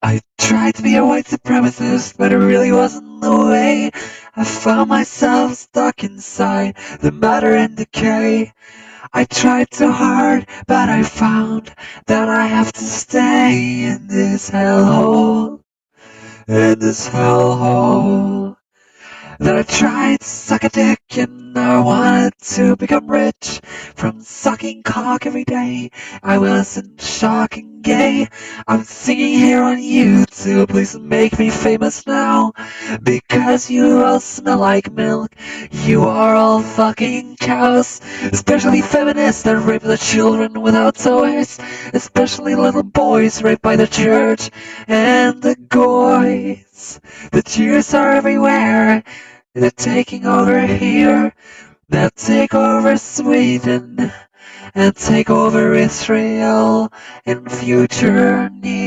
I tried to be a white supremacist, but it really wasn't the way. I found myself stuck inside the matter and decay. I tried too hard, but I found that I have to stay in this hellhole, in this hellhole. That I tried to suck a dick and I wanted to become rich from sucking cock every day. I wasn't shocking gay. I'm singing here on YouTube. Please make me famous now. Because you all smell like milk. You are all fucking cows. Especially feminists that rape the children without toys. Especially little boys raped by the church and the goys. The tears are everywhere. They're taking over here. They'll take over Sweden and take over Israel in future near.